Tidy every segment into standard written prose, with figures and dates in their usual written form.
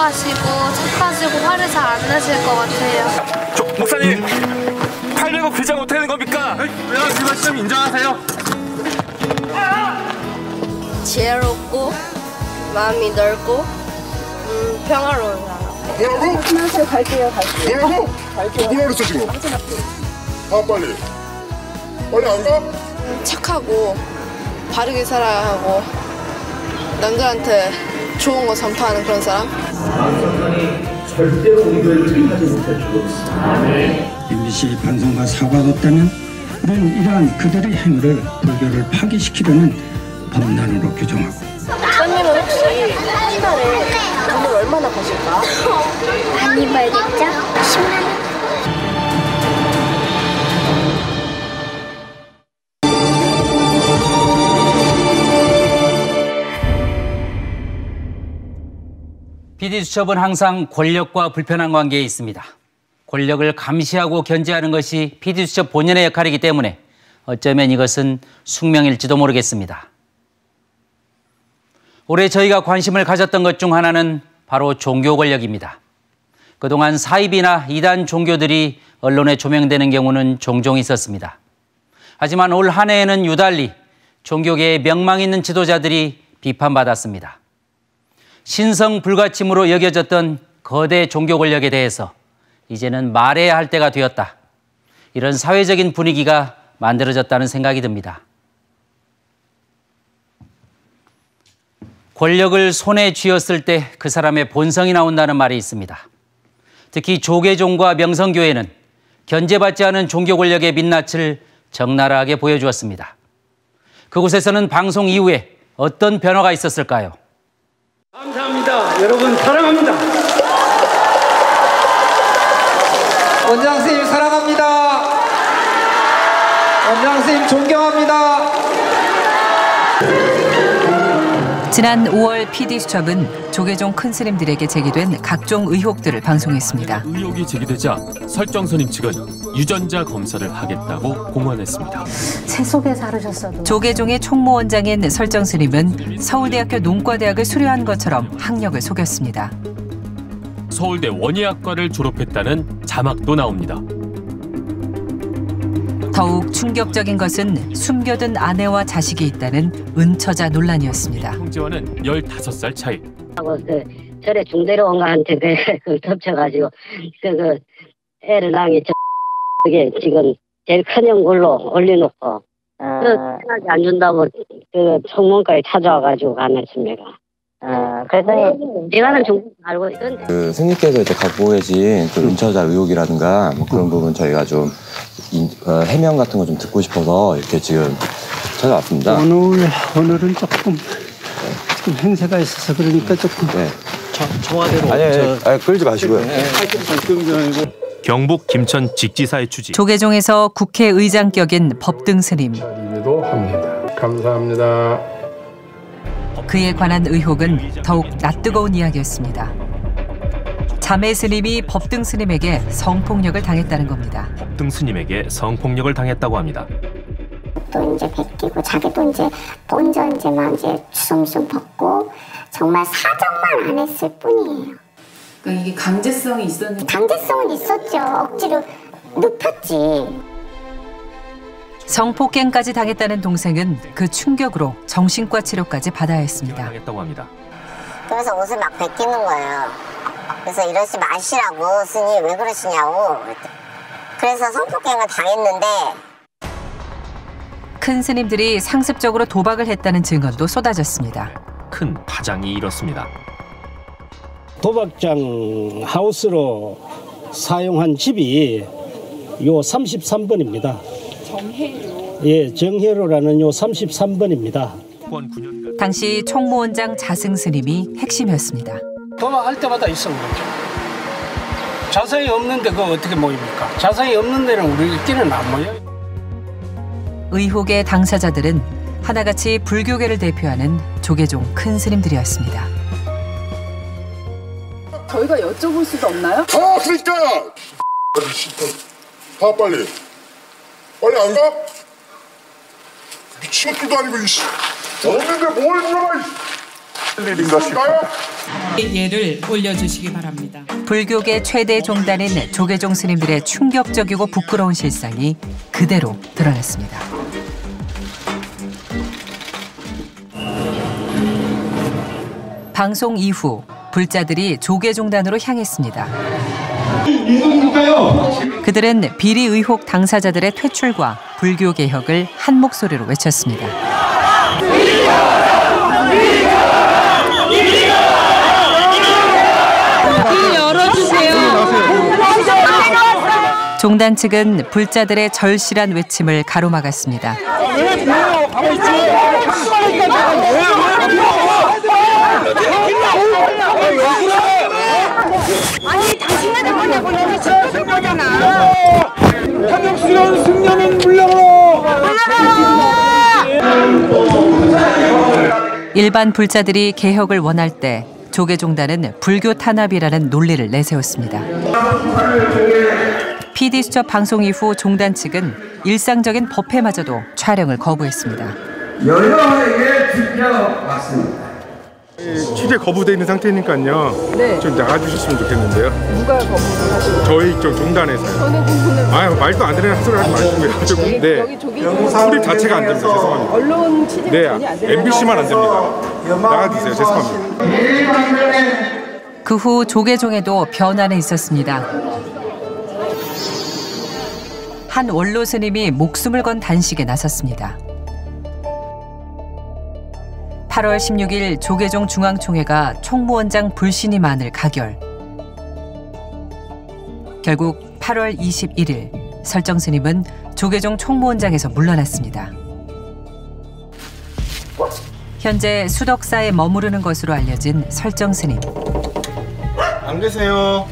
조용하시고 착하시고 화를 잘 안 내실 것 같아요. 목사님, 800억 회장 어떻게 된 겁니까? 왜요? 지금 시점 인정하세요? 지혜롭고 마음이 넓고 평화로운 사람. 뭐라고? 안녕하세요. 갈게요. 뭐라고? 갈게요. 뭐라 그랬어 지금? 가 빨리. 빨리 안 가? 착하고 바르게 살아야 하고 남들한테 좋은 거 전파하는 그런 사람? 절대로 우리를 뜻하지 못할 줄 없습니다. MBC 반성과 사과가 없다면 우리는 이러한 그들의 행위를 불교를 파괴시키려는 범단으로 규정하고. 목사님은 혹시 한 달에 돈을 얼마나 버실까? 많이 벌겠죠? 10만 원. PD수첩은 항상 권력과 불편한 관계에 있습니다. 권력을 감시하고 견제하는 것이 PD수첩 본연의 역할이기 때문에 어쩌면 이것은 숙명일지도 모르겠습니다. 올해 저희가 관심을 가졌던 것 중 하나는 바로 종교 권력입니다. 그동안 사입이나 이단 종교들이 언론에 조명되는 경우는 종종 있었습니다. 하지만 올 한 해에는 유달리 종교계의 명망 있는 지도자들이 비판받았습니다. 신성 불가침으로 여겨졌던 거대 종교 권력에 대해서 이제는 말해야 할 때가 되었다. 이런 사회적인 분위기가 만들어졌다는 생각이 듭니다. 권력을 손에 쥐었을 때 그 사람의 본성이 나온다는 말이 있습니다. 특히 조계종과 명성교회는 견제받지 않은 종교 권력의 민낯을 적나라하게 보여주었습니다. 그곳에서는 방송 이후에 어떤 변화가 있었을까요? 감사합니다. 여러분 사랑합니다. 원장 선생님 사랑합니다. 원장 선생님 존경합니다. 지난 5월 PD수첩은 조계종 큰 스님들에게 제기된 각종 의혹들을 방송했습니다. 의혹이 제기되자 설정스님 측은 유전자 검사를 하겠다고 공언했습니다. 세속에서 하셨어도. 조계종의 총무원장인 설정스님은 서울대학교 농과대학을 수료한 것처럼 학력을 속였습니다. 서울대 원예학과를 졸업했다는 자막도 나옵니다. 더욱 충격적인 것은 숨겨둔 아내와 자식이 있다는 은처자 논란이었습니다. 형제와는 15살 차이. 절에 중대로원가한테 그걸 덮쳐가지고 애를 낳은 그게 지금 제일 큰 연골로 올려놓고 생각이 안 준다고 청문까지 찾아와가지고 가냈습니다. 그랬더니 내가는 중국 알고 있던데. 그 스님께서 이제 갖고 계신 그 은처자 의혹이라든가 뭐 그런 부분 저희가 좀 해명 같은 거 좀 듣고 싶어서 이렇게 지금 찾아왔습니다. 오늘은 조금 행사가 있어서 그러니까 조금. 네. 청와대로. 아니, 끌지 마시고요. 경북 김천 직지사의 취지. 조계종에서 국회의장격인 법등 스님. 기도 합니다. 감사합니다. 그에 관한 의혹은 더욱 낯뜨거운 이야기였습니다. 자매 스님이 법등 스님에게 성폭력을 당했다는 겁니다. 법등 스님에게 성폭력을 당했다고 합니다. 또 이제 베끼고 자기도 이제 먼저 막 주섬주섬 벗고 정말 사정만 안 했을 뿐이에요. 그러니까 이게 강제성이 있었는데. 강제성은 있었죠. 억지로 눕혔지. 성폭행까지 당했다는 동생은 그 충격으로 정신과 치료까지 받아야 했습니다. 당했다고 합니다. 그래서 옷을 막 베끼는 거예요. 그래서 이러지 마시라고 스님 왜 그러시냐고. 그래서 성폭행을 당했는데 큰 스님들이 상습적으로 도박을 했다는 증언도 쏟아졌습니다. 큰 파장이 일었습니다. 도박장 하우스로 사용한 집이 요 33번입니다. 정혜로. 예, 정혜로라는 요 33번입니다. 당시 총무원장 자승 스님이 핵심이었습니다. 도박할 때마다 있었는 거죠. 자성이 없는데 그거 어떻게 모입니까? 자성이 없는 데는 우리끼리는 안 모여요. 의혹의 당사자들은 하나같이 불교계를 대표하는 조계종 큰 스님들이었습니다. 저희가 여쭤볼 수도 없나요? 가 그러니까. 가 빨리. 빨리 안 가? 미친 것도 아니고 이씨. 없는데 뭘 물어봐. 예를 올려주시기 바랍니다. 불교계 최대 종단인 조계종 스님들의 충격적이고 부끄러운 실상이 그대로 드러났습니다. 방송 이후 불자들이 조계종단으로 향했습니다. 그들은 비리 의혹 당사자들의 퇴출과 불교 개혁을 한 목소리로 외쳤습니다. 길 열어주세요. 종단 측은 불자들의 절실한 외침을 가로막았습니다. 아니 당신네들 뭐냐고 여기 지켜줄 거잖아. 탐욕스러운 승려는 물러가라. 일반 불자들이 개혁을 원할 때 조계종단은 불교 탄압이라는 논리를 내세웠습니다. PD수첩 방송 이후 종단 측은 일상적인 법회마저도 촬영을 거부했습니다. 여러에게 지켜왔습니다. 취재 거부돼 있는 상태니까요. 네. 좀 나가주셨으면 좋겠는데요. 누가 거부를 하시고? 저희 쪽 종단에서요. 저는 궁금해요. 아유 말도 안 되는 소리 하지 마시고요. 네. 여기 조계종 소리 자체가 안 됩니다. 죄송합니다. 언론 취재 네, 전이 안 되는 MBC만 안 됩니다. 나가주세요. 죄송합니다. 그 후 조계종에도 변화는 있었습니다. 한 원로 스님이 목숨을 건 단식에 나섰습니다. 8월 16일 조계종 중앙총회가 총무원장 불신임안을 가결. 결국 8월 21일 설정 스님은 조계종 총무원장에서 물러났습니다. 현재 수덕사에 머무르는 것으로 알려진 설정 스님. 안 계세요.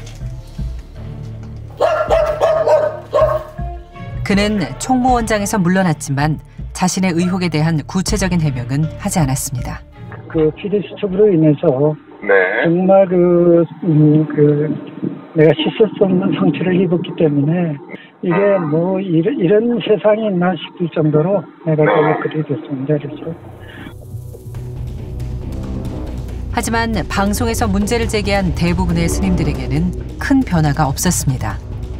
그는 총무원장에서 물러났지만 자신의 의혹에 대한 구체적인 해명은 하지 않았습니다. 그 PD수첩으로 인해서 네. 정말 내가 씻을 수 없는 상처를 입었기 때문에 이게 뭐 이런 세상이 있나 싶을 정도로 내가 그렇게 됐습니다. 그래서. 하지만 방송에서 문제를 제기한 대부분의 스님들에게는 큰 변화가 없었습니다.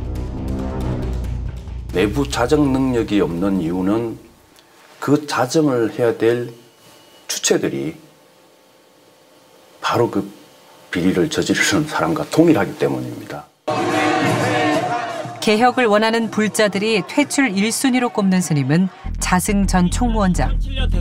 내부 자정 능력이 없는 이유는 그 자정을 해야 될 주체들이 바로 그 비리를 저지르는 사람과 동일하기 때문입니다. 개혁을 원하는 불자들이 퇴출 1순위로 꼽는 스님은 자승 전 총무원장.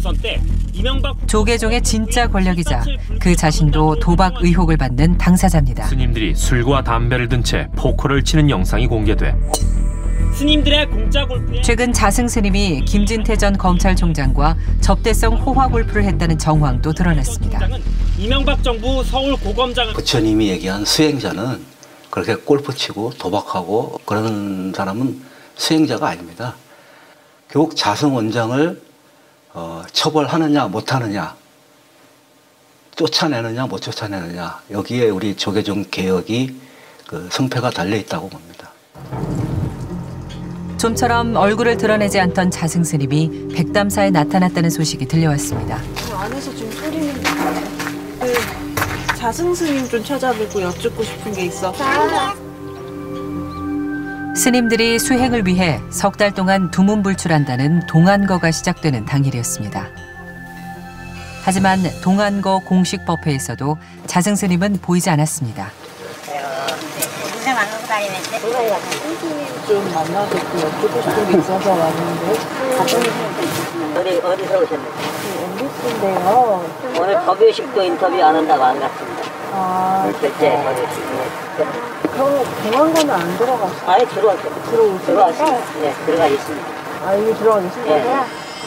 조계종의 진짜 권력이자 그 자신도 도박 의혹을 받는 당사자입니다. 스님들이 술과 담배를 든 채 포커를 치는 영상이 공개돼 스님들의 공짜 골프에 최근 자승 스님이 김진태 전 검찰총장과 접대성 호화 골프를 했다는 정황도 드러났습니다. 이명박 정부 서울 고검장을 부처님이 얘기한 수행자는 그렇게 골프 치고 도박하고 그러는 사람은 수행자가 아닙니다. 결국 자승 원장을 처벌하느냐 못하느냐, 쫓아내느냐 못 쫓아내느냐, 여기에 우리 조계종 개혁이 그 성패가 달려있다고 봅니다. 좀처럼 얼굴을 드러내지 않던 자승 스님이 백담사에 나타났다는 소식이 들려왔습니다. 그 안에서 지금 소리는 자승 스님 좀 찾아뵙고 여쭙고 싶은 게 있어. 스님들이 수행을 위해 석 달 동안 두문불출한다는 동안거가 시작되는 당일이었습니다. 하지만 동안거 공식 법회에서도 자승 스님은 보이지 않았습니다. 무슨 만나고 다니는데? 좀 만나고 여쭙고 싶은 게 있어서 왔는데. 어디서 오셨나요? MBC인데요. 오늘 법요식도 인터뷰 안 한다고 안 갔습니다. 아, 그때 그럼 공항가는 안 들어갔어요? 아예 들어왔어요. 들어왔어요. 네, 들어가 있습니다. 아, 이미 들어가 계신다고요?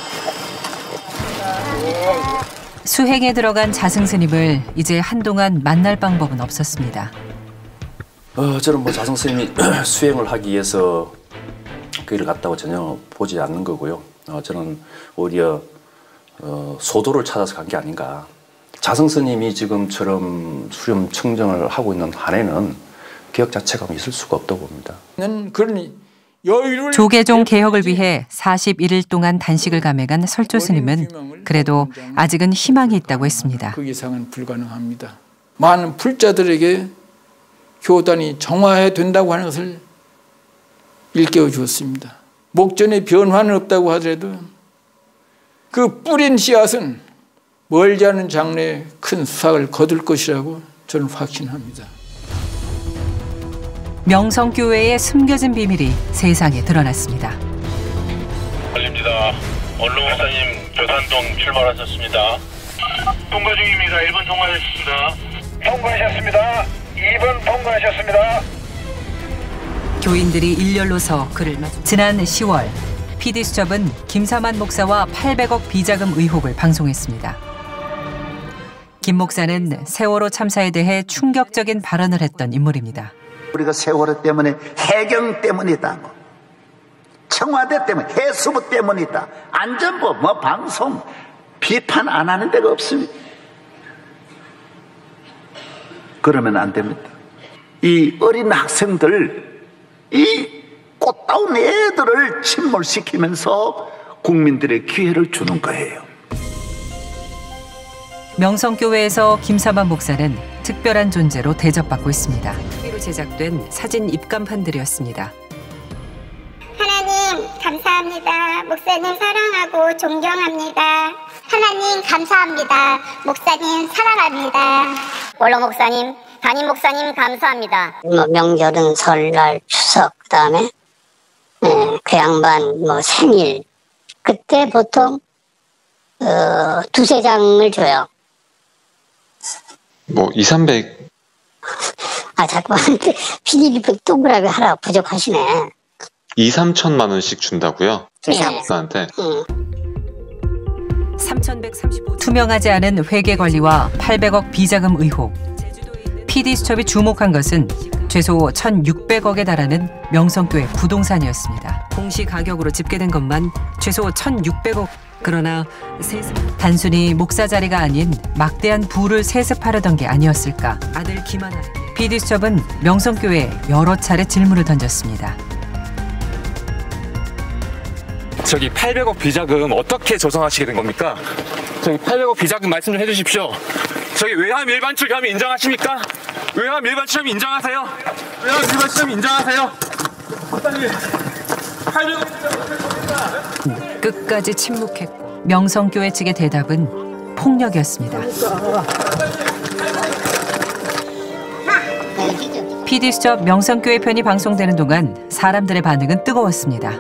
수행에 들어간 자승 스님을 이제 한동안 만날 방법은 없었습니다. 저는 뭐 자승 스님이 수행을 하기 위해서 그 일을 갔다고 전혀 보지 않는 거고요. 저는 오히려 소도를 찾아서 간 게 아닌가. 자승 스님이 지금처럼 수렴 청정을 하고 있는 한에는 개혁 자체가 있을 수가 없다고 봅니다. 그런 조계종 개혁을 위해 41일 동안 단식을 감행한 설조 스님은 그래도 아직은 희망이 있다고 했습니다. 그 이상은 불가능합니다. 많은 불자들에게 교단이 정화해야 된다고 하는 것을 일깨워 주었습니다. 목전에 변화는 없다고 하더라도 그 뿌린 씨앗은 멀지 않은 장래에 큰 수확을 거둘 것이라고 저는 확신합니다. 명성교회의 숨겨진 비밀이 세상에 드러났습니다. 알립니다. 원로 목사님 교산동 출발하셨습니다. 통과 중입니다. 1번 통과하셨습니다. 통과하셨습니다. 2번 통과하셨습니다. 교인들이 일렬로 서 그를 지난 10월 PD수첩은 김사만 목사와 800억 비자금 의혹을 방송했습니다. 김 목사는 세월호 참사에 대해 충격적인 발언을 했던 인물입니다. 우리가 세월호 때문에 해경 때문이다. 청와대 때문에 해수부 때문이다. 안전부 방송 비판 안 하는 데가 없습니다. 그러면 안 됩니다. 이 어린 학생들 이 꽃다운 애들을 침몰시키면서 국민들의 기회를 주는 거예요. 명성교회에서 김사만 목사는 특별한 존재로 대접받고 있습니다. TV로 제작된 사진 입간판들이었습니다. 하나님 감사합니다. 목사님 사랑하고 존경합니다. 하나님 감사합니다. 목사님 사랑합니다. 원로 목사님, 담임 목사님 감사합니다. 명절은 설날, 추석, 그다음에 그 양반 생일 그때 보통 두세 장을 줘요. 200-300. 자꾸 비닐리필 동그라미 하라 부족하시네. 2-3천만 원씩 준다고요? 목사한테. 3,135 투명하지 않은 회계 관리와 800억 비자금 의혹. PD수첩이 주목한 것은 최소 1,600억에 달하는 명성교회 부동산이었습니다. 공시 가격으로 집계된 것만 최소 1,600억. 그러나 단순히 목사 자리가 아닌 막대한 부를 세습하려던 게 아니었을까. 아들 김하나. PD수첩은 명성교회에 여러 차례 질문을 던졌습니다. 저기 800억 비자금 어떻게 조성하시게 된 겁니까? 저기 800억 비자금 말씀 좀 해주십시오. 저기 외환 밀반출 혐의 인정하십니까? 외환 밀반출 혐의 인정하세요? 외환 밀반출 혐의 인정하세요? 목사님 800억 비자금 끝까지 침묵했고 명성교회 측의 대답은 폭력이었습니다. PD수첩 명성교회 편이 방송되는 동안 사람들의 반응은 뜨거웠습니다.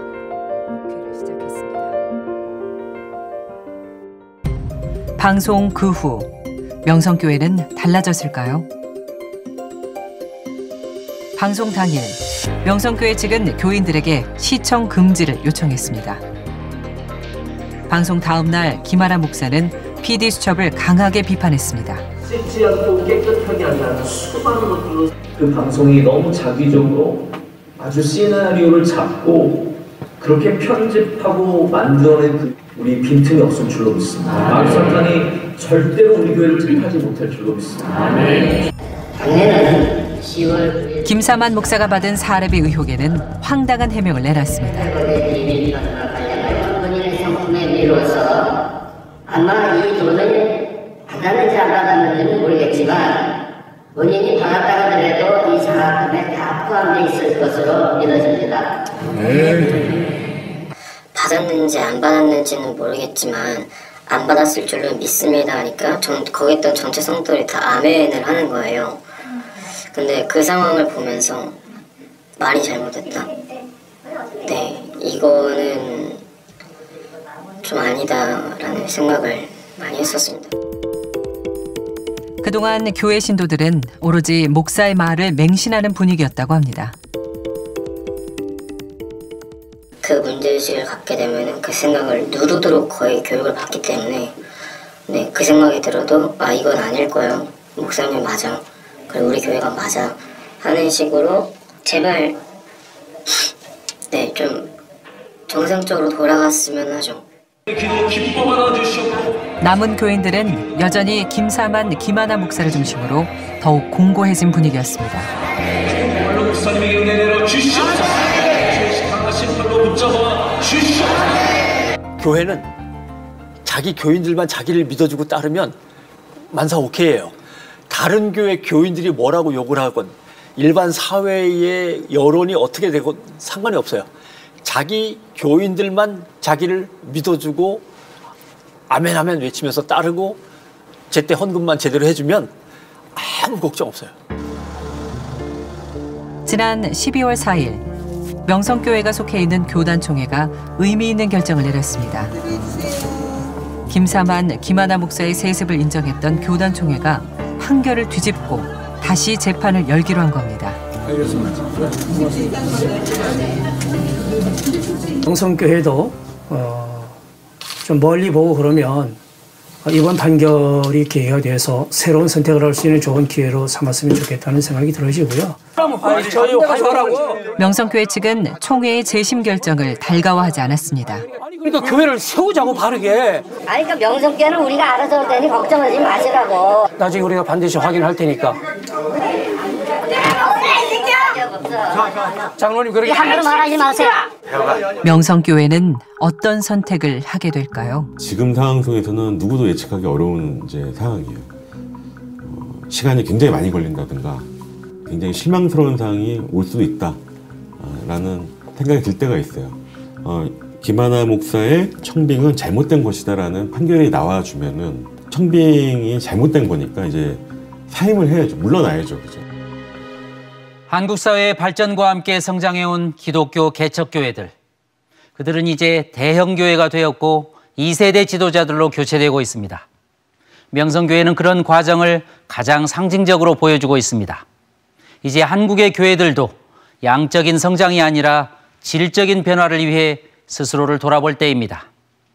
방송 그 후 명성교회는 달라졌을까요? 방송 당일 명성교회 측은 교인들에게 시청 금지를 요청했습니다. 방송 다음 날 김하나 목사는 PD수첩을 강하게 비판했습니다. 씻지 않고 깨끗하게 한다는 수많은 것들로 그 방송이 너무 자기적으로 아주 시나리오를 잡고 그렇게 편집하고 만들어낸 우리 빈틈이 없을 줄로 믿습니다. 마귀사탄이 절대로 우리 교회를 택하지 못할 줄로 믿습니다. 김사만 목사가 받은 사례비 의혹에는 황당한 해명을 내놨습니다. 본인의 성품에 미뤄서 아마 이 돈을 받았는지 안 받았는지는 모르겠지만 본인이 받았다 하더라도 이 장학금에 다 포함되어 있을 것으로 믿어집니다. 받았는지 안 받았는지는 모르겠지만 안 받았을 줄로 믿습니다 하니까 거기 있던 전체 성도들이 다 아멘을 하는 거예요. 근데 그 상황을 보면서 말이 잘못됐다. 네, 이거는 좀 아니다라는 생각을 많이 했었습니다. 그동안 교회 신도들은 오로지 목사의 말을 맹신하는 분위기였다고 합니다. 그 문제의식을 갖게 되면 그 생각을 누르도록 거의 교육을 받기 때문에 네, 그 생각이 들어도 이건 아닐 거예요. 목사님 맞아. 그리고 우리 교회가 맞아. 하는 식으로 제발 네, 좀 정상적으로 돌아갔으면 하죠. 남은 교인들은 여전히 김사만, 김하나 목사를 중심으로 더욱 공고해진 분위기였습니다. 붙잡아 주시오. 교회는 자기 교인들만 자기를 믿어주고 따르면 만사 오케이예요. 다른 교회 교인들이 뭐라고 욕을 하건 일반 사회의 여론이 어떻게 되건 상관이 없어요. 자기 교인들만 자기를 믿어주고 아멘 아멘 외치면서 따르고 제때 헌금만 제대로 해주면 아무 걱정 없어요. 지난 12월 4일 명성교회가 속해 있는 교단총회가 의미 있는 결정을 내렸습니다. 김사만, 김하나 목사의 세습을 인정했던 교단총회가 판결을 뒤집고 다시 재판을 열기로 한 겁니다. 명성교회도 좀 멀리 보고 그러면 이번 판결이 기회가 돼서 새로운 선택을 할 수 있는 좋은 기회로 삼았으면 좋겠다는 생각이 들어지고요. 명성교회 측은 총회의 재심 결정을 달가워하지 않았습니다. 그러니까 교회를 세우자고 바르게. 아니 그러니까 명성교회는 우리가 알아서 할 테니 걱정하지 마시라고. 나중에 우리가 반드시 확인할 테니까. 장로님 그렇게 함부로 말하지 마세요. 명성교회는 어떤 선택을 하게 될까요? 지금 상황 속에서는 누구도 예측하기 어려운 상황이에요. 시간이 굉장히 많이 걸린다든가 굉장히 실망스러운 상황이 올 수도 있다라는 생각이 들 때가 있어요. 김하나 목사의 청빙은 잘못된 것이다라는 판결이 나와주면은 청빙이 잘못된 거니까 이제 사임을 해야죠. 물러나야죠. 그죠? 한국 사회의 발전과 함께 성장해온 기독교 개척교회들. 그들은 이제 대형교회가 되었고 2세대 지도자들로 교체되고 있습니다. 명성교회는 그런 과정을 가장 상징적으로 보여주고 있습니다. 이제 한국의 교회들도 양적인 성장이 아니라 질적인 변화를 위해 스스로를 돌아볼 때입니다.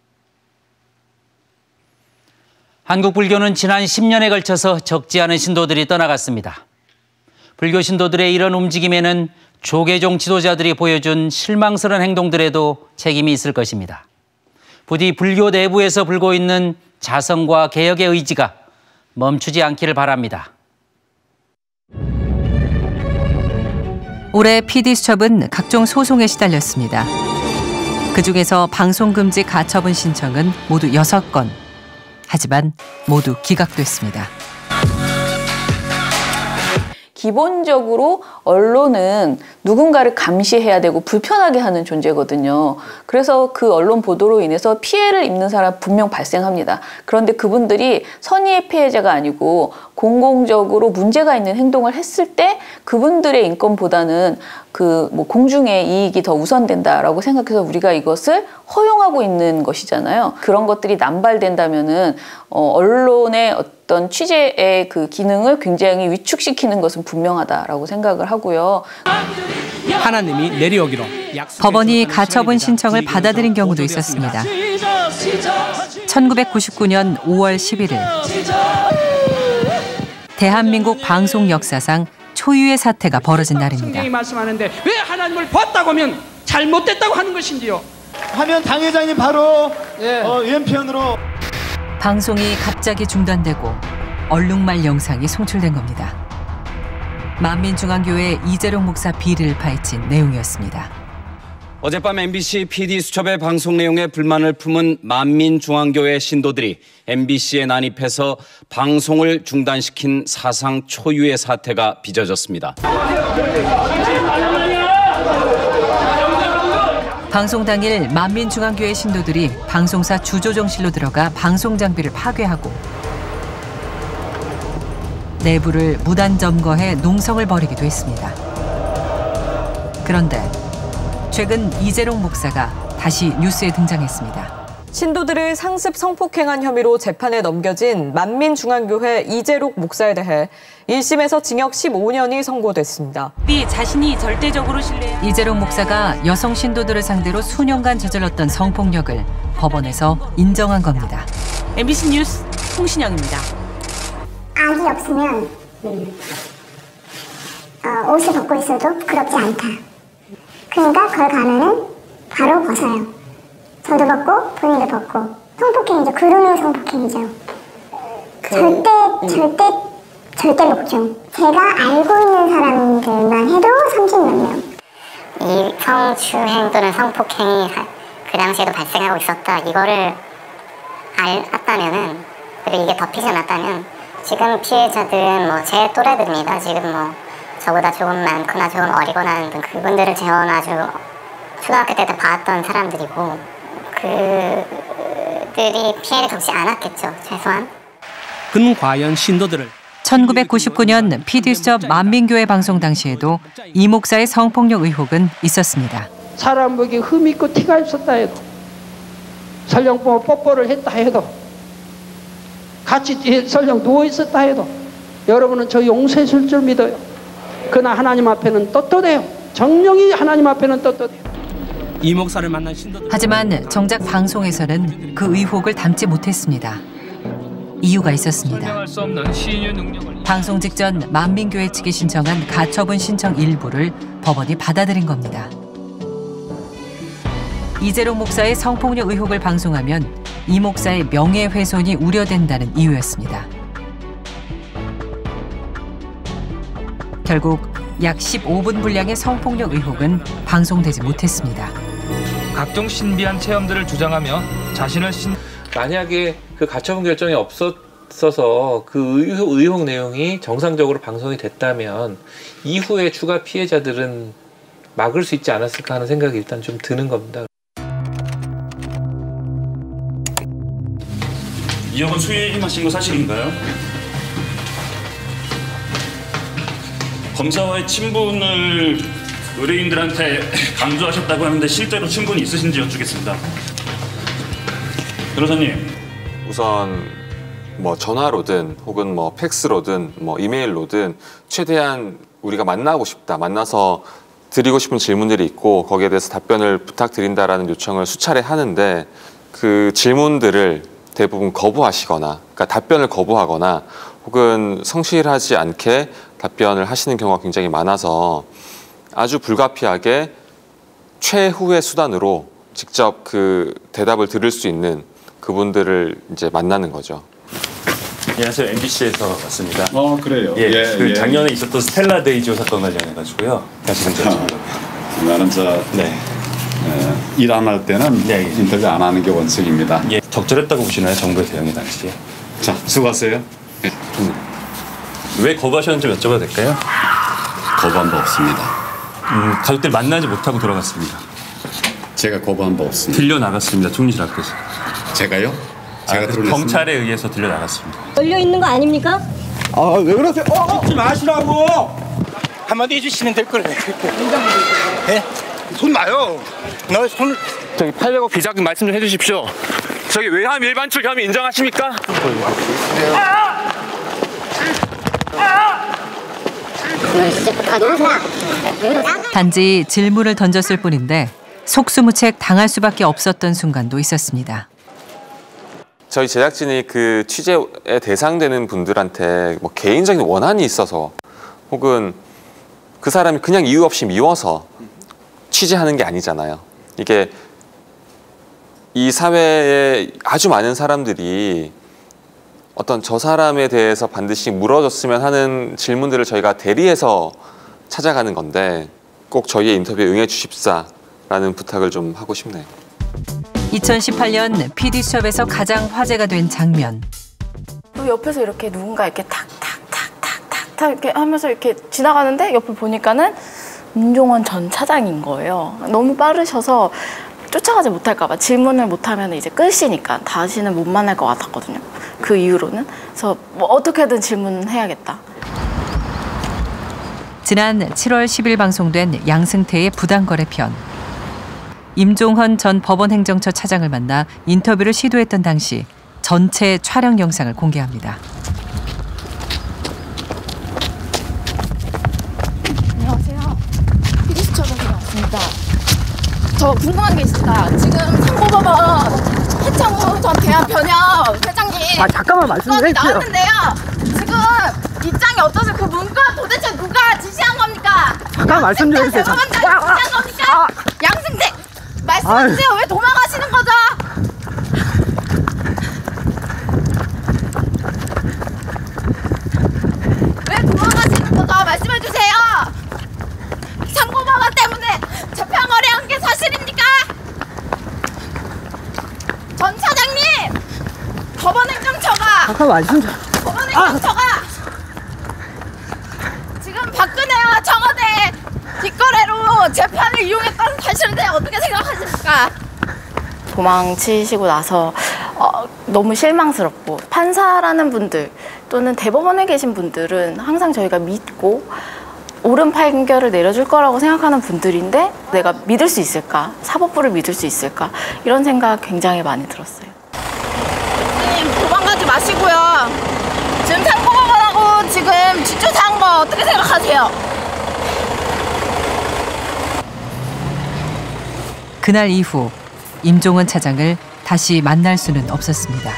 한국 불교는 지난 10년에 걸쳐서 적지 않은 신도들이 떠나갔습니다. 불교 신도들의 이런 움직임에는 조계종 지도자들이 보여준 실망스러운 행동들에도 책임이 있을 것입니다. 부디 불교 내부에서 불고 있는 자성과 개혁의 의지가 멈추지 않기를 바랍니다. 올해 PD수첩은 각종 소송에 시달렸습니다. 그중에서 방송금지 가처분 신청은 모두 6건. 하지만 모두 기각됐습니다. 기본적으로 언론은 누군가를 감시해야 되고 불편하게 하는 존재거든요. 그래서 그 언론 보도로 인해서 피해를 입는 사람 분명 발생합니다. 그런데 그분들이 선의의 피해자가 아니고 공공적으로 문제가 있는 행동을 했을 때 그분들의 인권보다는 공중의 이익이 더 우선된다라고 생각해서 우리가 이것을 허용하고 있는 것이잖아요. 그런 것들이 남발된다면은 언론의 어떤 취재의 그 기능을 굉장히 위축시키는 것은 분명하다라고 생각을 하고요. 하나님이 내려오기로 법원이 가처분 신청을 받아들인 경우도 있었습니다. 1999년 5월 11일 대한민국 방송 역사상 초유의 사태가 벌어진 날입니다. 성경이 말씀하는데 왜 하나님을 봤다고 하면 잘못됐다고 하는 것인지요. 화면 당회장이 바로 왼편으로 방송이 갑자기 중단되고 얼룩말 영상이 송출된 겁니다. 만민중앙교회 이재룡 목사 비리를 파헤친 내용이었습니다. 어젯밤 MBC PD수첩의 방송 내용에 불만을 품은 만민중앙교회 신도들이 MBC에 난입해서 방송을 중단시킨 사상 초유의 사태가 빚어졌습니다. 방송 당일 만민중앙교회 신도들이 방송사 주조정실로 들어가 방송 장비를 파괴하고 내부를 무단 점거해 농성을 벌이기도 했습니다. 그런데 최근 이재룡 목사가 다시 뉴스에 등장했습니다. 신도들을 상습 성폭행한 혐의로 재판에 넘겨진 만민중앙교회 이재록 목사에 대해 1심에서 징역 15년이 선고됐습니다. 자신이 절대적으로 신뢰. 이재록 목사가 여성 신도들을 상대로 수년간 저질렀던 성폭력을 법원에서 인정한 겁니다. MBC 뉴스 홍신영입니다. 악이 없으면 옷을 벗고 있어도 부끄럽지 않다. 그러니까 그걸 가면은 바로 벗어요. 저도 벗고 본인도 벗고. 성폭행이죠. 그루밍 성폭행이죠. 절대 목중. 제가 알고 있는 사람들만 해도 30몇 명. 이 이 성추행 또는 성폭행이 그 당시에도 발생하고 있었다, 이거를 알았다면은, 그리고 이게 덮이지 않았다면 지금 피해자들은 뭐 제 또래들입니다. 지금 뭐 저보다 조금 많거나 조금 어리거나 하는 분, 그분들을 재원 아주 초등학교 때 봤던 사람들이고, 그들이 피해를 겪지 않았겠죠, 최소한. 그는 과연 신도들을 1999년 PD수첩 만민교회 방송 당시에도 이 목사의 성폭력 의혹은 있었습니다. 사람에게 흠이 있고 티가 있었다 해도, 설령 뭐 뽀뽀를 했다 해도, 같이 설령 누워 있었다 해도 여러분은 저 용서했을 줄 믿어요. 그러나 하나님 앞에는 떳떳해요. 정령이 하나님 앞에는 떳떳해요. 이 목사를 만난 신도들. 하지만 정작 방송에서는 그 의혹을 담지 못했습니다. 이유가 있었습니다. 방송 직전 만민교회 측이 신청한 가처분 신청 일부를 법원이 받아들인 겁니다. 이재록 목사의 성폭력 의혹을 방송하면 이 목사의 명예훼손이 우려된다는 이유였습니다. 결국 약 15분 분량의 성폭력 의혹은 방송되지 못했습니다. 각종 신비한 체험들을 주장하며 자신을 만약에 그 가처분 결정이 없었어서 그 의혹 내용이 정상적으로 방송이 됐다면 이후에 추가 피해자들은 막을 수 있지 않았을까 하는 생각이 일단 좀 드는 겁니다. 이억은 수익하신 거 사실인가요? 검사와의 친분을 의뢰인들한테 강조하셨다고 하는데 실제로 친분이 있으신지 여쭙겠습니다. 변호사님. 우선 뭐 전화로든 혹은 뭐 팩스로든 뭐 이메일로든 최대한 우리가 만나고 싶다, 만나서 드리고 싶은 질문들이 있고 거기에 대해서 답변을 부탁드린다라는 요청을 수차례 하는데 그 질문들을 대부분 거부하시거나, 그러니까 답변을 거부하거나 혹은 성실하지 않게 답변을 하시는 경우가 굉장히 많아서 아주 불가피하게 최후의 수단으로 직접 그 대답을 들을 수 있는 그분들을 이제 만나는 거죠. 안녕하세요. MBC에서 왔습니다. 그래요? 예, 작년에 있었던 스텔라 데이지오 사건 관련해가지고요. 다시 나는 일 안 할 때는 인터뷰 안 하는 게 원칙입니다. 예, 적절했다고 보시나요? 정부의 대응이 당시에? 자, 수고하세요. 왜 거부하셨는지 여쭤봐도 될까요? 거부한 바 없습니다. 가족들 만나지 못하고 돌아갔습니다. 제가 거부한 바 없습니다. 들려 나갔습니다. 총리실 앞에서. 제가요? 제가 경찰에 의해서 들려 나갔습니다. 열려 있는 거 아닙니까? 왜 그러세요? 찍지 마시라고! 한마디 해주시면 될 거예요. 네? 손 놔요. 너 손을. 저기 800억 비자금 말씀 좀 해주십시오. 저기 외환 일반출 혐의 인정하십니까? 단지 질문을 던졌을 뿐인데 속수무책 당할 수밖에 없었던 순간도 있었습니다. 저희 제작진이 그 취재에 대상되는 분들한테 뭐 개인적인 원한이 있어서 혹은 그 사람이 그냥 이유 없이 미워서 취재하는 게 아니잖아요. 이게 이 사회에 아주 많은 사람들이 어떤 저 사람에 대해서 반드시 물어줬으면 하는 질문들을 저희가 대리해서 찾아가는 건데 꼭 저희의 인터뷰에 응해 주십사라는 부탁을 좀 하고 싶네요. 2018년 PD수첩에서 가장 화제가 된 장면. 옆에서 이렇게 누군가 이렇게 탁탁탁탁탁탁 이렇게 하면서 이렇게 지나가는데 옆을 보니까는 민종원 전 차장인 거예요. 너무 빠르셔서 쫓아가지 못할까 봐 질문을 못하면 이제 끝이니까 다시는 못 만날 것 같았거든요. 그 이후로는. 그래서 뭐 어떻게든 질문해야겠다. 지난 7월 10일 방송된 양승태의 부당거래 편. 임종헌 전 법원행정처 차장을 만나 인터뷰를 시도했던 당시 전체 촬영 영상을 공개합니다. 안녕하세요. PD수첩에서 왔습니다. 저 궁금한 게 있습니다. 지금 상고법원 해창우 전 대한변협 회장님 잠깐만 말씀해 주세요. 나왔는데요. 지금 입장이 어떠세요? 그 문건 도대체 누가 지시한 겁니까? 잠깐 말씀 좀 해주세요. 지시한 겁니까? 양승태 말씀해주세요. 왜 도망가시는 거죠? 왜 도망가시는 거죠? 말씀해주세요. 상고법원 때문에 저 맞은 줄. 저가 지금 박근혜와 청와대 뒷거래로 재판을 이용했다는 사실에 대해 어떻게 생각하십니까? 도망치시고 나서 너무 실망스럽고, 판사라는 분들 또는 대법원에 계신 분들은 항상 저희가 믿고 옳은 판결을 내려줄 거라고 생각하는 분들인데 내가 믿을 수 있을까? 사법부를 믿을 수 있을까? 이런 생각 굉장히 많이 들었어요. 선생님, 도망가지 마시고요. 지금 상고법원하고 지금 뒷조사한 거 어떻게 생각하세요? 그날 이후 임종원 차장을 다시 만날 수는 없었습니다.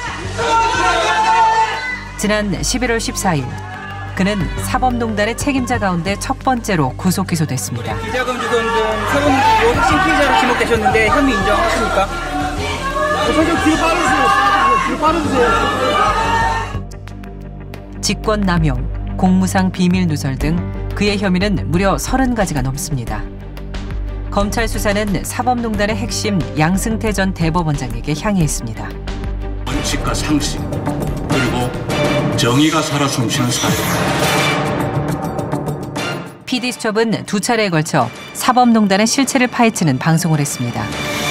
지난 11월 14일 그는 사법농단의 책임자 가운데 첫 번째로 구속 기소됐습니다. 비자금 주던 등 사법 핵심 피의자로 지목되셨는데 혐의 인정하십니까? 뒤로 빠르세요. 직권남용, 공무상 비밀 누설 등 그의 혐의는 무려 30가지가 넘습니다. 검찰 수사는 사법농단의 핵심 양승태 전 대법원장에게 향해 있습니다. 원칙과 상식, 그리고 정의가 살아 숨쉬는 사회. PD수첩은 두 차례에 걸쳐 사법농단의 실체를 파헤치는 방송을 했습니다.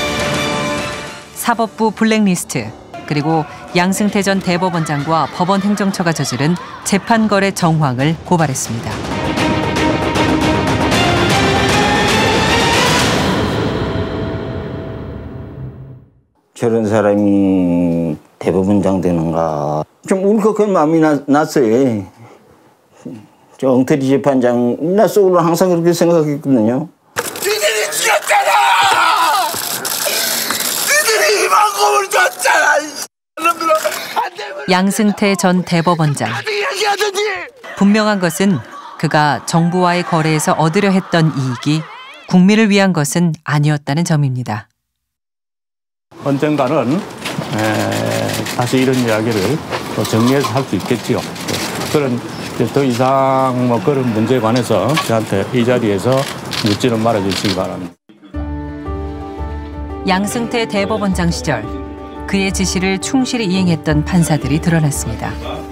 사법부 블랙리스트, 그리고 양승태 전 대법원장과 법원 행정처가 저지른 재판거래 정황을 고발했습니다. 저런 사람이 대법원장 되는가 좀 울컥한 마음이 났어요. 저 엉터리 재판장, 나 속으로 항상 그렇게 생각했거든요. 니들이 죽였잖아! 니들이 이 방법을 줬잖아! 양승태 전 대법원장. 분명한 것은 그가 정부와의 거래에서 얻으려 했던 이익이 국민을 위한 것은 아니었다는 점입니다. 언젠가는 다시 이런 이야기를 또 정리해서 할 수 있겠지요. 그런 더 이상 뭐 그런 문제에 관해서 저한테 이 자리에서 묻지는 말아 주시기 바랍니다. 양승태 대법원장 시절 그의 지시를 충실히 이행했던 판사들이 드러났습니다.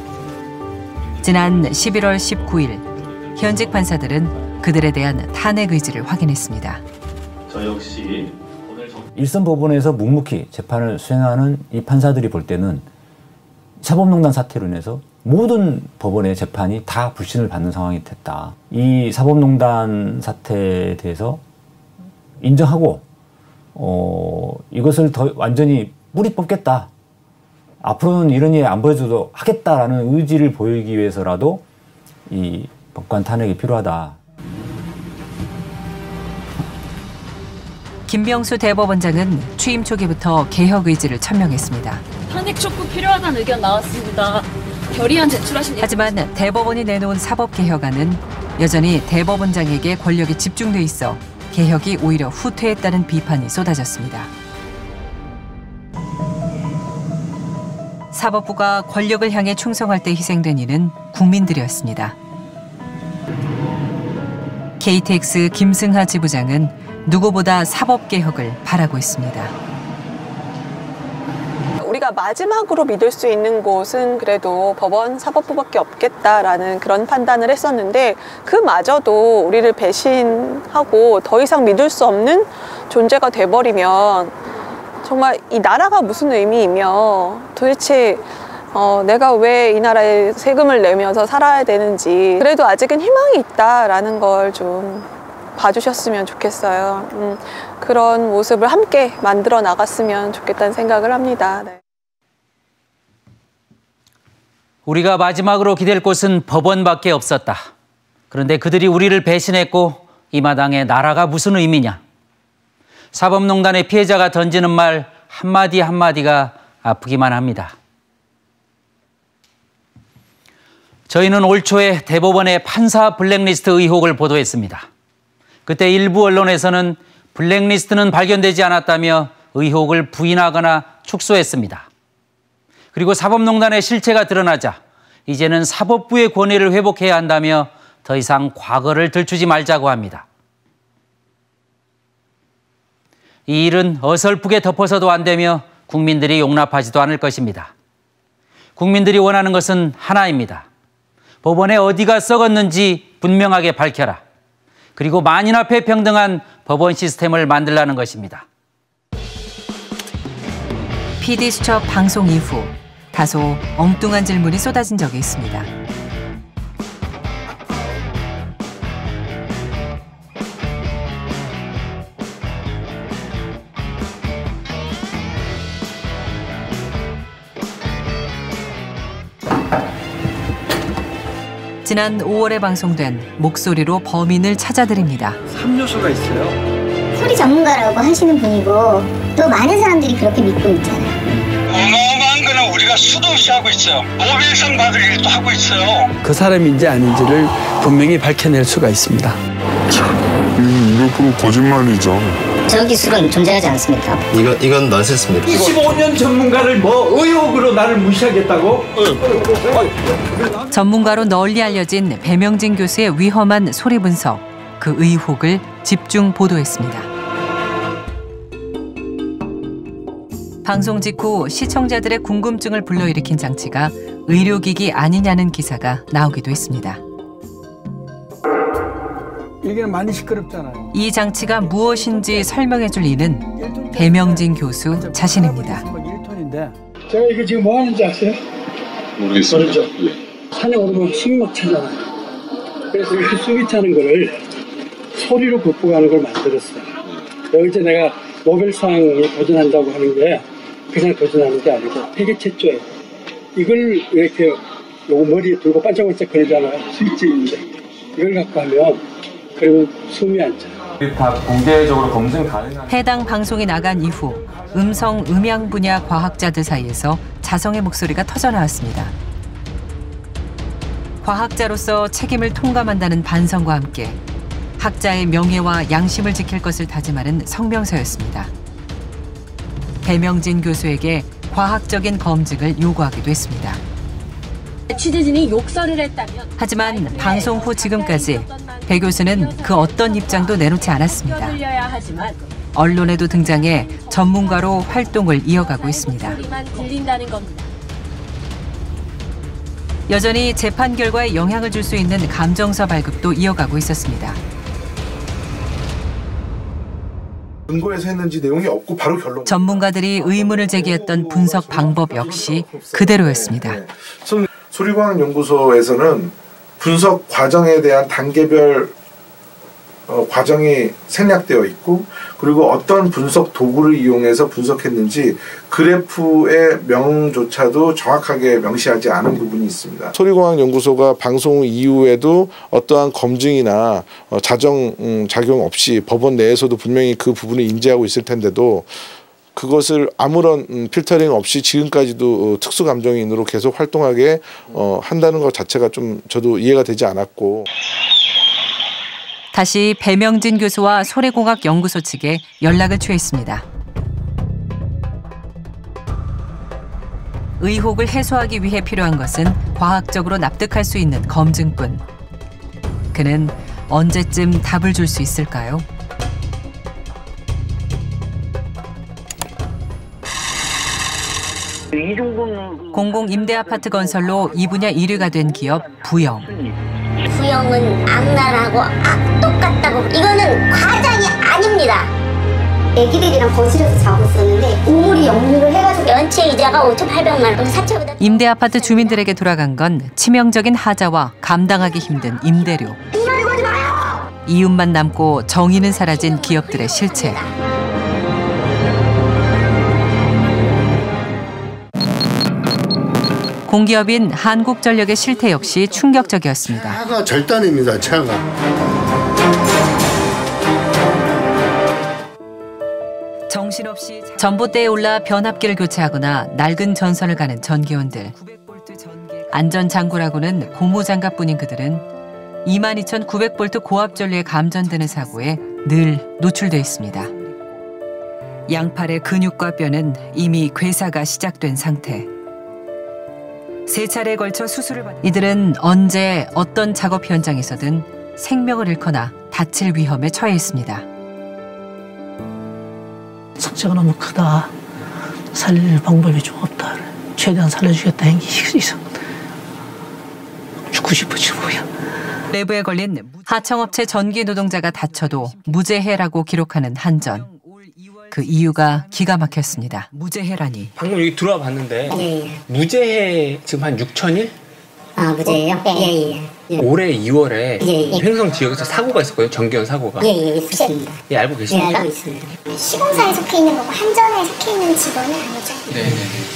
지난 11월 19일 현직 판사들은 그들에 대한 탄핵 의지를 확인했습니다. 저 역시 일선 법원에서 묵묵히 재판을 수행하는 이 판사들이 볼 때는 사법농단 사태로 인해서 모든 법원의 재판이 다 불신을 받는 상황이 됐다. 이 사법농단 사태에 대해서 인정하고 이것을 더 완전히 뿌리 뽑겠다. 앞으로는 이런 일 안 보여줘도 하겠다라는 의지를 보이기 위해서라도 이 법관 탄핵이 필요하다. 김병수 대법원장은 취임 초기부터 개혁 의지를 천명했습니다. 탄핵 촉구 필요하다는 의견 나왔습니다. 결의안 제출하신. 하지만 대법원이 내놓은 사법개혁안은 여전히 대법원장에게 권력이 집중돼 있어 개혁이 오히려 후퇴했다는 비판이 쏟아졌습니다. 사법부가 권력을 향해 충성할 때 희생된 이는 국민들이었습니다. KTX 김승하 지부장은 누구보다 사법개혁을 바라고 있습니다. 우리가 마지막으로 믿을 수 있는 곳은 그래도 법원 사법부밖에 없겠다라는 그런 판단을 했었는데, 그마저도 우리를 배신하고 더 이상 믿을 수 없는 존재가 돼버리면 정말 이 나라가 무슨 의미이며 도대체 내가 왜 이 나라에 세금을 내면서 살아야 되는지, 그래도 아직은 희망이 있다라는 걸 좀 봐주셨으면 좋겠어요. 그런 모습을 함께 만들어 나갔으면 좋겠다는 생각을 합니다. 네. 우리가 마지막으로 기댈 곳은 법원밖에 없었다. 그런데 그들이 우리를 배신했고 이 마당에 나라가 무슨 의미냐. 사법농단의 피해자가 던지는 말 한마디 한마디가 아프기만 합니다. 저희는 올 초에 대법원의 판사 블랙리스트 의혹을 보도했습니다. 그때 일부 언론에서는 블랙리스트는 발견되지 않았다며 의혹을 부인하거나 축소했습니다. 그리고 사법농단의 실체가 드러나자 이제는 사법부의 권위를 회복해야 한다며 더 이상 과거를 들추지 말자고 합니다. 이 일은 어설프게 덮어서도 안 되며 국민들이 용납하지도 않을 것입니다. 국민들이 원하는 것은 하나입니다. 법원에 어디가 썩었는지 분명하게 밝혀라. 그리고 만인 앞에 평등한 법원 시스템을 만들라는 것입니다. PD수첩 방송 이후 다소 엉뚱한 질문이 쏟아진 적이 있습니다. 지난 5월에 방송된 목소리로 범인을 찾아드립니다. 3요소가 있어요. 소리 전문가라고 하시는 분이고 또 많은 사람들이 그렇게 믿고 있잖아요. 어마어마한 거는 우리가 수도 없이 하고 있어요. 노벨상 받을 일도 하고 있어요. 그 사람인지 아닌지를 분명히 밝혀낼 수가 있습니다. 이거 거짓말이죠. 저 기술은 존재하지 않습니다. 이건 넌센스입니다. 25년 전문가를 뭐 의혹으로 나를 무시하겠다고? 전문가로 널리 알려진 배명진 교수의 위험한 소리 분석, 그 의혹을 집중 보도했습니다. 방송 직후 시청자들의 궁금증을 불러일으킨 장치가 의료기기 아니냐는 기사가 나오기도 했습니다. 이게 많이 시끄럽잖아요. 이 장치가 무엇인지 설명해줄 이는 배명진 교수 자신입니다. 제가 이거 지금 뭐 하는지 아세요? 모르겠습니다. 모르죠? 산에 오르면 숨이 막 차잖아요. 그래서 이 숨이 차는 거를 소리로 극복하는 걸 만들었어요. 여기서 내가 노벨상에 도전한다고 하는 게 그냥 도전하는 게 아니고 세계 최초예요. 이걸 이렇게 요거 머리에 들고 반짝반짝 거리잖아요. 스위치인데 이걸 갖고 하면 그러면 숨이 안 차요. 다 공개적으로 검증 가능한 해당 방송이 나간 이후 음성 음향 분야 과학자들 사이에서 자성의 목소리가 터져나왔습니다. 과학자로서 책임을 통감한다는 반성과 함께 학자의 명예와 양심을 지킬 것을 다짐하는 성명서였습니다. 배명진 교수에게 과학적인 검증을 요구하기도 했습니다. 취재진이 욕설을 했다면 하지만 방송 후 지금까지 배 교수는 그 어떤 입장도 내놓지 않았습니다. 들려야 하지만 언론에도 등장해 전문가로 활동을 이어가고 있습니다. 소리만 들린다는 겁니다. 여전히 재판 결과에 영향을 줄 수 있는 감정서 발급도 이어가고 있었습니다. 근거에서 했는지 내용이 없고 바로 결론. 전문가들이 의문을 제기했던 분석 방법 역시 그대로였습니다. 소리과학연구소에서는 분석 과정에 대한 단계별 과정이 생략되어 있고 그리고 어떤 분석 도구를 이용해서 분석했는지 그래프의 명조차도 정확하게 명시하지 않은 부분이 있습니다. 소리과학연구소가 방송 이후에도 어떠한 검증이나 작용 없이 법원 내에서도 분명히 그 부분을 인지하고 있을 텐데도 그것을 아무런 필터링 없이 지금까지도 특수감정인으로 계속 활동하게 한다는 것 자체가 좀 저도 이해가 되지 않았고. 다시 배명진 교수와 소리공학연구소 측에 연락을 취했습니다. 의혹을 해소하기 위해 필요한 것은 과학적으로 납득할 수 있는 검증뿐. 그는 언제쯤 답을 줄 수 있을까요? 공공임대아파트 건설로 이 분야 1위가 된 기업 부영. 부영은 악랄하고 똑같다고 이거는 과장이 아닙니다. 애기들이랑 거실에서 자고 있었는데 우물이 역류를 해가지고 연체 이자가 5,800만 원, 사채보다 임대아파트 주민들에게 돌아간 건 치명적인 하자와 감당하기 힘든 임대료. 이윤만 남고 정의는 사라진 기업들의 실체. 공기업인 한국전력의 실태 역시 충격적이었습니다. 차가 절단입니다. 차가. 정신없이 전봇대에 올라 변압기를 교체하거나 낡은 전선을 가는 전기원들. 안전장구라고는 고무장갑뿐인 그들은 22,900V 고압전류에 감전되는 사고에 늘 노출돼 있습니다. 양팔의 근육과 뼈는 이미 괴사가 시작된 상태. 세 차례에 걸쳐 수술을 받는 이들은 언제 어떤 작업 현장에서든 생명을 잃거나 다칠 위험에 처해 있습니다. 상처가 너무 크다. 살릴 방법이 좀 없다. 최대한 살려주겠다 있어. 죽고 싶었지 뭐야. 내부에 걸린 하청업체 전기 노동자가 다쳐도 무죄해라고 기록하는 한전. 그 이유가 기가 막혔습니다. 무죄해라니. 방금 여기 들어와 봤는데 예. 무죄해 지금 한 6,000일? 아, 무죄예요? 예. 올해 2월에 예. 횡성 지역에서 사고가 있었거든요. 전기현 사고가. 예, 있습니다. 예, 알고 계십니까? 예, 알고 있습니다. 시공사에 속해 있는 거고 한전에 속해 있는 직원은 아니죠. 네.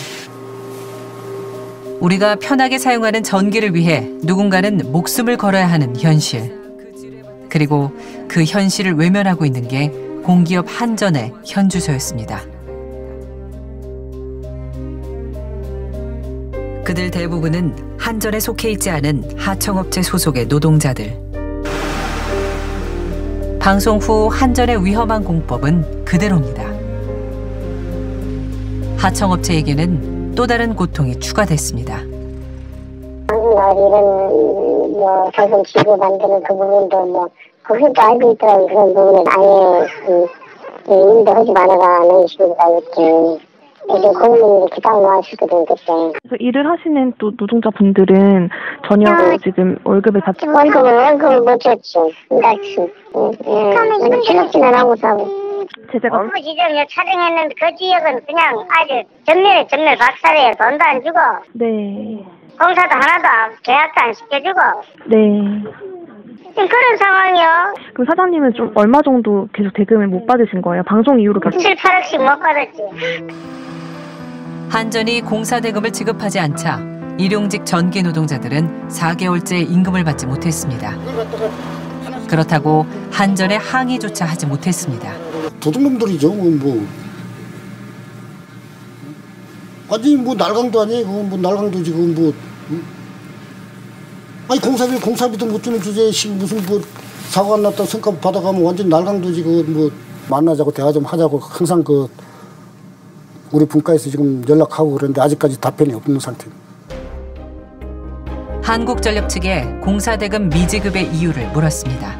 우리가 편하게 사용하는 전기를 위해 누군가는 목숨을 걸어야 하는 현실. 그리고 그 현실을 외면하고 있는 게 공기업 한전의 현주소였습니다. 그들 대부분은 한전에 속해 있지 않은 하청업체 소속의 노동자들. 방송 후 한전의 위험한 공법은 그대로입니다. 하청업체에게는 또 다른 고통이 추가됐습니다. 이런 방송 기구 만드는 그 부분도 그것도 알고 있더라고요. 그런 부분은 아예 일도 하지 말아라는 식으로 알겠지. 요즘 고객님들이 기당 모아주거든 그때. 그래서 일을 하시는 또 노동자분들은 전혀 지금 월급을 받지 월급을 못 줬지. 처음에 출력진 안 하고 사고. 업무 지정에 촬영했는데 그 지역은 그냥 아주 전멸 박살이에요. 돈도 안 주고. 네. 공사도 하나도 계약도 안 시켜주고. 네. 그런 상황이요. 그럼 사장님은 좀 얼마 정도 계속 대금을 못 받으신 거예요? 방송 이후로 계속 7, 8억씩 못 받았지. 한전이 공사 대금을 지급하지 않자 일용직 전기 노동자들은 4개월째 임금을 받지 못했습니다. 그렇다고 한전에 항의조차 하지 못했습니다. 도둑놈들이죠. 완전히 날강도 아니에요. 그건 날강도지. 그건 아니 공사비도 못 주는 주제에 무슨 사고가 났다 성과 받아가면 완전 날강도지. 그건 만나자고 대화 좀 하자고 항상 우리 분과에서 지금 연락하고 그러는데 아직까지 답변이 없는 상태입니다. 한국전력 측에 공사대금 미지급의 이유를 물었습니다.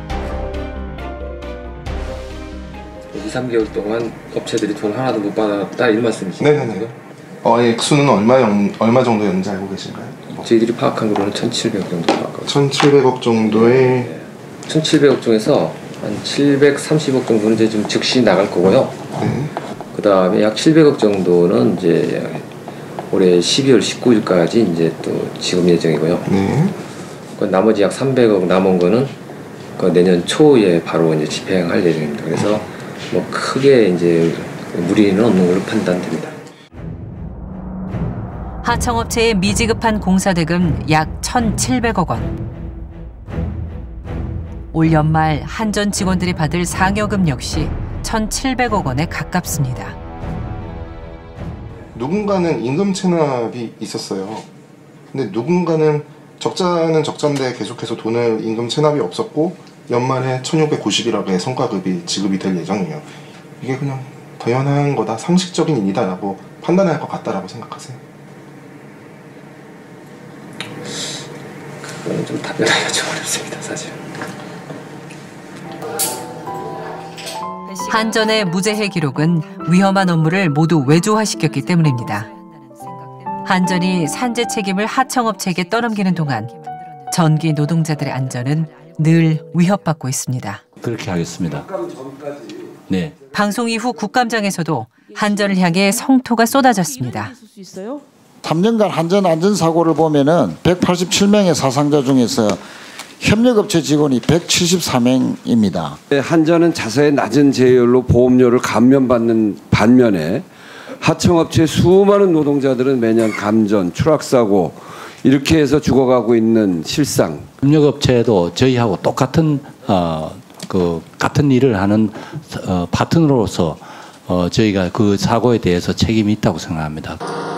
2, 3개월 동안 업체들이 돈 하나도 못 받았다 이 말씀이시죠? 네네네. 액수는 얼마 정도 연지 알고 계신가요? 저희들이 파악한 거로는 1,700억 정도 파악하고 1,700억 정도의 1,700억 중에서 한 730억 정도는 이제 좀 즉시 나갈 거고요. 네. 그 다음에 약 700억 정도는 이제 올해 12월 19일까지 이제 또 지급 예정이고요. 네. 그 나머지 약 300억 남은 거는 그 내년 초에 바로 이제 집행할 예정입니다. 그래서 크게 이제 무리는 없는 걸로 판단됩니다. 하청업체에 미지급한 공사대금 약 1,700억 원. 올 연말 한전 직원들이 받을 상여금 역시 1,700억 원에 가깝습니다. 누군가는 임금 체납이 있었어요. 근데 누군가는 적자는 적자인데 계속해서 돈을 임금 체납이 없었고 연말에 1,690억의 성과급이 지급이 될 예정이에요. 이게 그냥 당연한 거다, 상식적인 일이다라고 판단할 것 같다라고 생각하세요? 그거는 좀 답변하기가 좀 어렵습니다, 사실. 한전의 무죄해 기록은 위험한 업무를 모두 외주화시켰기 때문입니다. 한전이 산재 책임을 하청업체에게 떠넘기는 동안 전기 노동자들의 안전은 늘 위협받고 있습니다. 그렇게 하겠습니다. 네. 방송 이후 국감장에서도 한전을 향해 성토가 쏟아졌습니다. 3년간 한전 안전사고를 보면은 187명의 사상자 중에서 협력업체 직원이 174명입니다. 한전은 자사의 낮은 제휴율로 보험료를 감면받는 반면에 하청업체 수많은 노동자들은 매년 감전, 추락사고 이렇게 해서 죽어가고 있는 실상. 협력업체도 저희하고 똑같은 같은 일을 하는 파트너로서 저희가 그 사고에 대해서 책임이 있다고 생각합니다.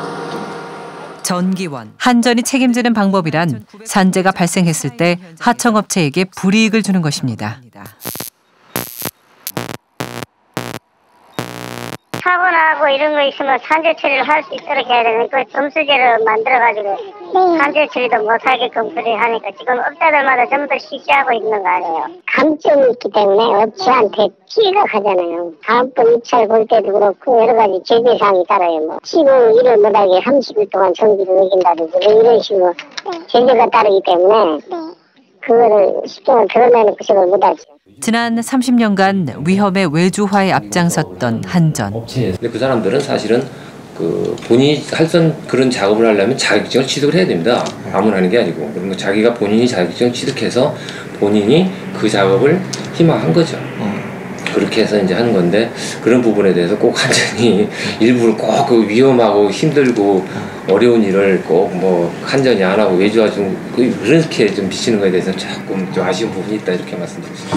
전기원. 한전이 책임지는 방법이란 산재가 발생했을 때 하청업체에게 불이익을 주는 것입니다. 사고 나고 하고 이런 거 있으면 산재 처리를 할 수 있도록 해야 되는 그 점수제를 만들어가지고 산재 처리도 못하게끔 그래 하니까 지금 업자들마다 전부 다 실시하고 있는 거 아니에요. 감점이 있기 때문에 업체한테 피해가 가잖아요. 다음번 입찰 볼 때도 그렇고 여러 가지 제재사항이 따라요. 뭐 시공 일을 못하게 30일 동안 정비를 매긴다든지 이런 식으로 제재가 따르기 때문에 그거를 시경을 드러내는 구색을 못하죠. 지난 30년간 위험의 외주화에 앞장섰던 한전. 근데 그 사람들은 사실은 그 본인이 그런 작업을 하려면 자격증을 취득을 해야 됩니다. 아무나 하는 게 아니고. 그러면 자기가 본인이 자격증을 취득해서 본인이 그 작업을 희망한 거죠. 그렇게 해서 이제 하는 건데 그런 부분에 대해서 꼭 한전이 일부러 꼭 그 위험하고 힘들고 어려운 일을 꼭 뭐 한전이 안 하고 외주화 좀 그렇게 좀 비치는 거에 대해서 조금 좀 아쉬운 부분이 있다 이렇게 말씀드리겠습니다.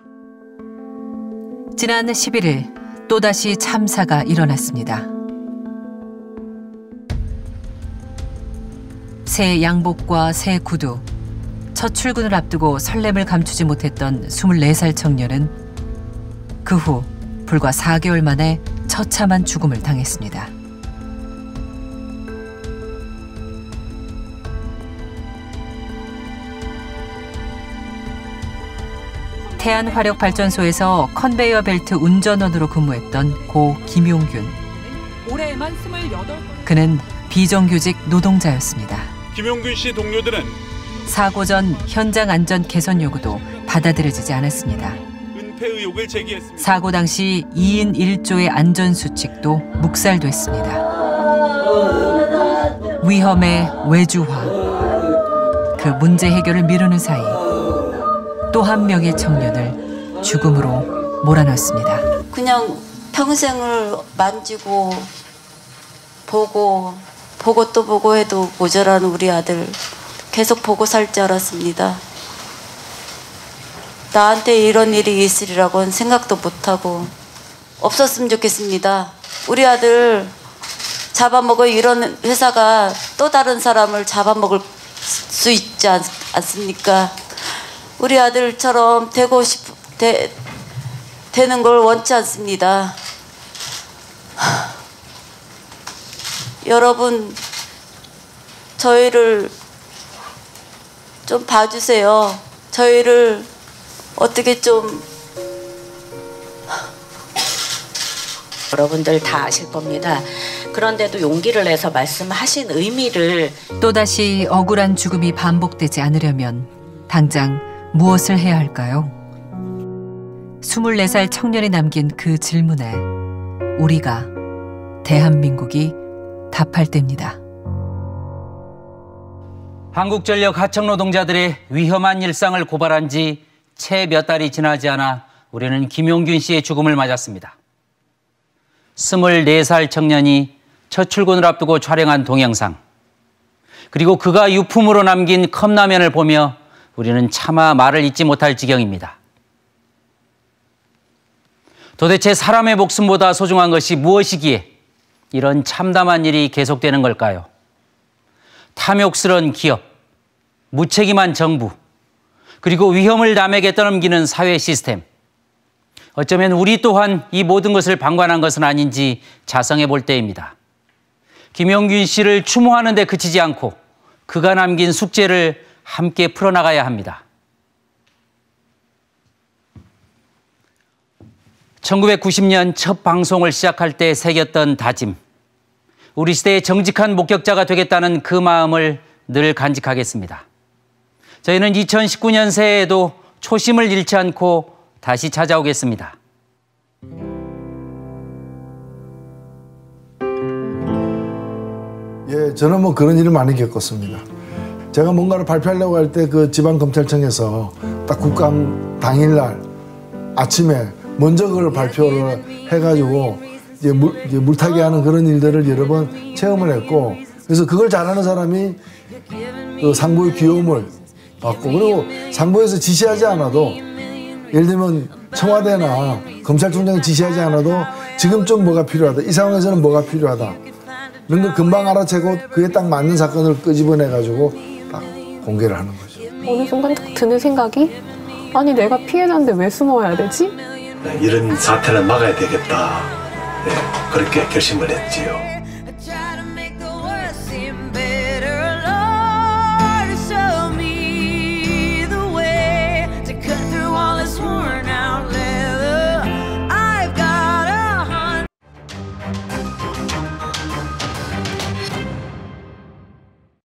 지난 11일 또다시 참사가 일어났습니다. 새 양복과 새 구두, 첫 출근을 앞두고 설렘을 감추지 못했던 24살 청년은 그 후 불과 4개월 만에 처참한 죽음을 당했습니다. 태안화력발전소에서 컨베이어 벨트 운전원으로 근무했던 고 김용균. 올해에만 28건. 그는 비정규직 노동자였습니다. 김용균 씨 동료들은 사고 전 현장 안전 개선 요구도 받아들여지지 않았습니다. 은폐 의혹을 제기했습니다. 사고 당시 2인 1조의 안전수칙도 묵살됐습니다. 위험의 외주화. 그 문제 해결을 미루는 사이 또 한 명의 청년을 죽음으로 몰아넣습니다. 그냥 평생을 만지고 보고 또 보고 해도 모자란 우리 아들 계속 보고 살 줄 알았습니다. 나한테 이런 일이 있으리라고는 생각도 못하고 없었으면 좋겠습니다. 우리 아들 잡아먹을 이런 회사가 또 다른 사람을 잡아먹을 수 있지 않습니까? 우리 아들처럼 되는 걸 원치 않습니다. 여러분 저희를 좀 봐주세요. 저희를 어떻게 좀 여러분들 다 아실 겁니다. 그런데도 용기를 내서 말씀하신 의미를 또다시 억울한 죽음이 반복되지 않으려면 당장 무엇을 해야 할까요? 24살 청년이 남긴 그 질문에 우리가, 대한민국이 답할 때입니다. 한국전력 하청 노동자들의 위험한 일상을 고발한 지 채 몇 달이 지나지 않아 우리는 김용균 씨의 죽음을 맞았습니다. 24살 청년이 첫 출근을 앞두고 촬영한 동영상, 그리고 그가 유품으로 남긴 컵라면을 보며 우리는 차마 말을 잇지 못할 지경입니다. 도대체 사람의 목숨보다 소중한 것이 무엇이기에 이런 참담한 일이 계속되는 걸까요? 탐욕스러운 기업, 무책임한 정부, 그리고 위험을 남에게 떠넘기는 사회 시스템. 어쩌면 우리 또한 이 모든 것을 방관한 것은 아닌지 자성해 볼 때입니다. 김용균 씨를 추모하는 데 그치지 않고 그가 남긴 숙제를 함께 풀어나가야 합니다. 1990년 첫 방송을 시작할 때 새겼던 다짐. 우리 시대의 정직한 목격자가 되겠다는 그 마음을 늘 간직하겠습니다. 저희는 2019년 새해에도 초심을 잃지 않고 다시 찾아오겠습니다. 예, 저는 뭐 그런 일을 많이 겪었습니다. 제가 뭔가를 발표하려고 할 때 그 지방검찰청에서 딱 국감 당일날 아침에 먼저 그걸 발표를 해가지고 이제 물타기 하는 그런 일들을 여러 번 체험을 했고, 그래서 그걸 잘하는 사람이 그 상부의 귀여움을 받고, 그리고 상부에서 지시하지 않아도, 예를 들면 청와대나 검찰총장이 지시하지 않아도 지금 좀 뭐가 필요하다, 이 상황에서는 뭐가 필요하다 이런 걸 금방 알아채고 그에 딱 맞는 사건을 끄집어내가지고 딱 공개를 하는 거죠. 어느 순간 딱 드는 생각이, 아니 내가 피해자인데 왜 숨어야 되지? 이런 사태는 막아야 되겠다. 그렇게 결심을 했지요.